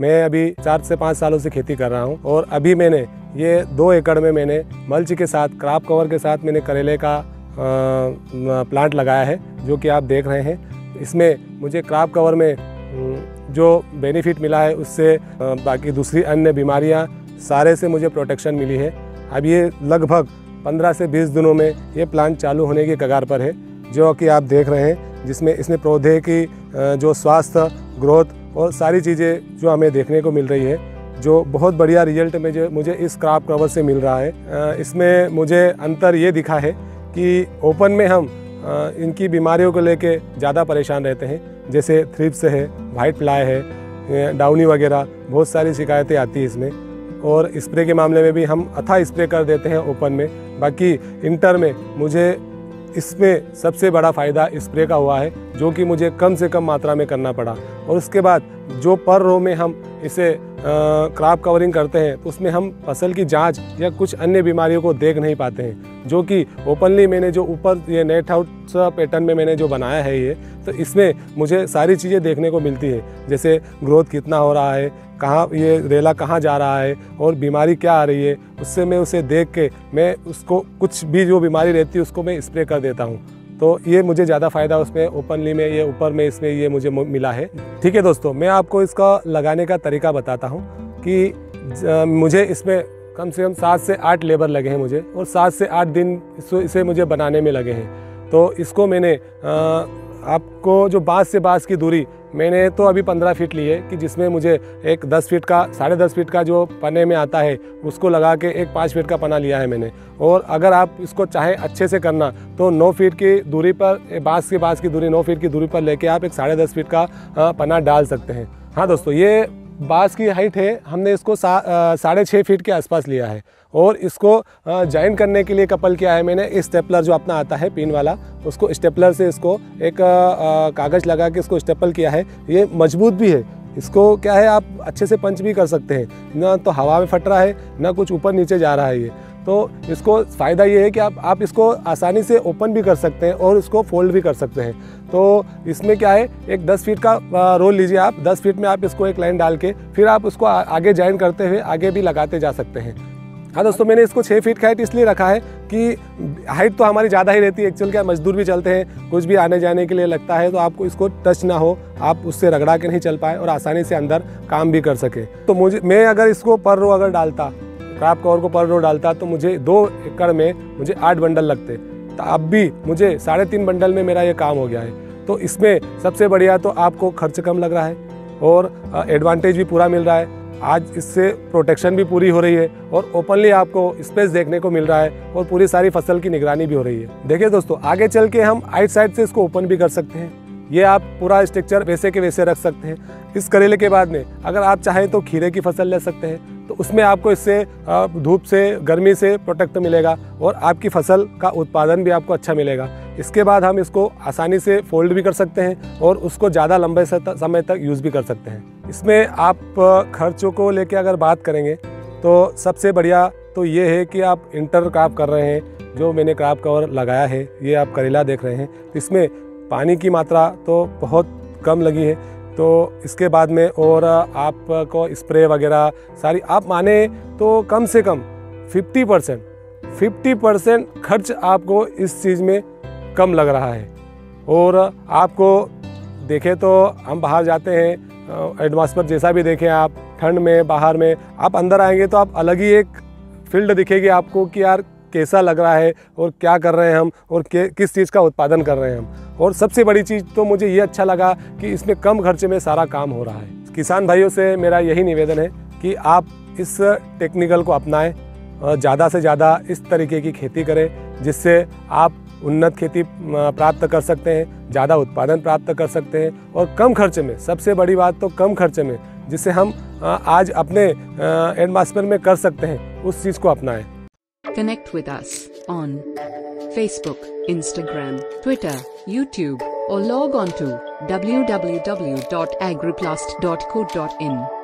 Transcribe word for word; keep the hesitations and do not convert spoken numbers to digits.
मैं अभी चार से पाँच सालों से खेती कर रहा हूँ और अभी मैंने ये दो एकड़ में मैंने मल्च के साथ, क्रॉप कवर के साथ मैंने करेले का आ, प्लांट लगाया है, जो कि आप देख रहे हैं। इसमें मुझे क्रॉप कवर में जो बेनिफिट मिला है उससे बाकी दूसरी अन्य बीमारियां सारे से मुझे प्रोटेक्शन मिली है। अब ये लगभग पंद्रह से बीस दिनों में ये प्लांट चालू होने की कगार पर है, जो कि आप देख रहे हैं, जिसमें इसमें पौधे की जो स्वास्थ्य, ग्रोथ और सारी चीज़ें जो हमें देखने को मिल रही है, जो बहुत बढ़िया रिजल्ट में जो मुझे इस क्रॉप कवर से मिल रहा है। इसमें मुझे अंतर ये दिखा है कि ओपन में हम इनकी बीमारियों को लेके ज़्यादा परेशान रहते हैं, जैसे थ्रिप्स है, वाइट फ्लाई है, डाउनी वगैरह बहुत सारी शिकायतें आती हैं इसमें। और स्प्रे के मामले में भी हम अथा स्प्रे कर देते हैं ओपन में। बाकी इंटर में मुझे इसमें सबसे बड़ा फ़ायदा स्प्रे का हुआ है, जो कि मुझे कम से कम मात्रा में करना पड़ा। और उसके बाद जो पर रो में हम इसे क्रॉप कवरिंग करते हैं तो उसमें हम फसल की जांच या कुछ अन्य बीमारियों को देख नहीं पाते हैं, जो कि ओपनली मैंने जो ऊपर ये नेट हाउस पैटर्न में मैंने जो बनाया है ये, तो इसमें मुझे सारी चीज़ें देखने को मिलती है, जैसे ग्रोथ कितना हो रहा है, कहाँ ये रेला कहाँ जा रहा है और बीमारी क्या आ रही है। उससे मैं उसे देख के मैं उसको कुछ भी जो बीमारी रहती है उसको मैं स्प्रे कर देता हूँ। तो ये मुझे ज़्यादा फ़ायदा उसमें ओपनली में ये ऊपर में इसमें ये मुझे मिला है। ठीक है दोस्तों, मैं आपको इसका लगाने का तरीका बताता हूँ कि मुझे इसमें कम से कम सात से आठ लेबर लगे हैं मुझे, और सात से आठ दिन इसे मुझे बनाने में लगे हैं। तो इसको मैंने आ, आपको जो बाँस से बाँस की दूरी मैंने तो अभी पंद्रह फीट ली है, कि जिसमें मुझे एक दस फीट का, साढ़े दस फीट का जो पने में आता है उसको लगा के एक पाँच फीट का पना लिया है मैंने। और अगर आप इसको चाहें अच्छे से करना तो नौ फीट की दूरी पर, बाँस के बाँस की दूरी नौ फीट की दूरी पर लेके आप एक साढ़े दस फीट का पना डाल सकते हैं। हाँ दोस्तों, ये बाँस की हाइट है, हमने इसको सा, साढ़े छः फीट के आसपास लिया है। और इसको जॉइन करने के लिए कपल किया है मैंने, स्टेपलर जो अपना आता है पिन वाला, उसको स्टेपलर से इसको एक कागज़ लगा के इसको स्टेपल किया है। ये मजबूत भी है, इसको क्या है आप अच्छे से पंच भी कर सकते हैं, ना तो हवा में फट रहा है ना कुछ ऊपर नीचे जा रहा है। ये तो इसको फ़ायदा ये है कि आप आप इसको आसानी से ओपन भी कर सकते हैं और इसको फोल्ड भी कर सकते हैं। तो इसमें क्या है, एक दस फीट का रोल लीजिए आप, दस फीट में आप इसको एक लाइन डाल के फिर आप उसको आगे जॉइन करते हुए आगे भी लगाते जा सकते हैं। हाँ दोस्तों, मैंने इसको छः फीट का हाइट इसलिए रखा है कि हाइट तो हमारी ज़्यादा ही रहती है। एक्चुअल क्या, मजदूर भी चलते हैं, कुछ भी आने जाने के लिए लगता है, तो आपको इसको टच ना हो, आप उससे रगड़ा के नहीं चल पाए और आसानी से अंदर काम भी कर सके। तो मुझे मैं अगर इसको पर रो अगर डालता, क्रॉप कवर को पर रो डालता, तो मुझे दो एकड़ में मुझे आठ बंडल लगते, तो अब भी मुझे साढ़े तीन बंडल में मेरा ये काम हो गया है। तो इसमें सबसे बढ़िया तो आपको खर्च कम लग रहा है और एडवांटेज भी पूरा मिल रहा है। आज इससे प्रोटेक्शन भी पूरी हो रही है और ओपनली आपको स्पेस देखने को मिल रहा है और पूरी सारी फसल की निगरानी भी हो रही है। देखिए दोस्तों, आगे चल के हम आइट साइड से इसको ओपन भी कर सकते हैं। ये आप पूरा स्ट्रक्चर वैसे के वैसे रख सकते हैं। इस करेले के बाद में अगर आप चाहें तो खीरे की फसल ले सकते हैं, तो उसमें आपको इससे धूप से, गर्मी से प्रोटेक्ट मिलेगा और आपकी फसल का उत्पादन भी आपको अच्छा मिलेगा। इसके बाद हम इसको आसानी से फोल्ड भी कर सकते हैं और उसको ज़्यादा लंबे समय तक यूज़ भी कर सकते हैं। इसमें आप खर्चों को लेके अगर बात करेंगे तो सबसे बढ़िया तो ये है कि आप इंटर क्रॉप कर रहे हैं। जो मैंने क्रॉप कवर लगाया है, ये आप करेला देख रहे हैं, इसमें पानी की मात्रा तो बहुत कम लगी है। तो इसके बाद में और आपको स्प्रे वगैरह सारी आप माने तो कम से कम फिफ्टी परसेंट फिफ्टी परसेंट खर्च आपको इस चीज़ में कम लग रहा है। और आपको देखें तो हम बाहर जाते हैं, एटमॉस्फेयर जैसा भी देखें आप, ठंड में बाहर में आप अंदर आएंगे तो आप अलग ही एक फील्ड दिखेगी आपको कि यार कैसा लग रहा है और क्या कर रहे हैं हम और किस चीज़ का उत्पादन कर रहे हैं हम। और सबसे बड़ी चीज़ तो मुझे ये अच्छा लगा कि इसमें कम खर्चे में सारा काम हो रहा है। किसान भाइयों से मेरा यही निवेदन है कि आप इस टेक्निकल को अपनाएं, ज़्यादा से ज़्यादा इस तरीके की खेती करें, जिससे आप उन्नत खेती प्राप्त कर सकते हैं, ज़्यादा उत्पादन प्राप्त कर सकते हैं और कम खर्चे में, सबसे बड़ी बात तो कम खर्चे में, जिससे हम आज अपने एटमॉस्फेयर में कर सकते हैं, उस चीज़ को अपनाएं। Connect with us on Facebook, Instagram, Twitter, YouTube or log on to w w w dot agriplast dot co dot in.